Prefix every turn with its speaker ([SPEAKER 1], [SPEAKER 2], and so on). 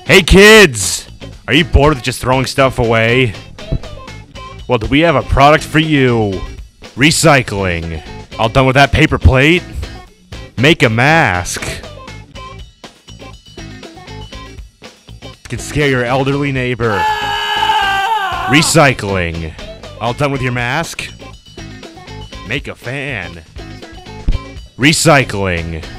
[SPEAKER 1] Hey kids! Are you bored with just throwing stuff away? Well, do we have a product for you? Recycling. All done with that paper plate? Make a mask. Can scare your elderly neighbor. Recycling. All done with your mask? Make a fan. Recycling.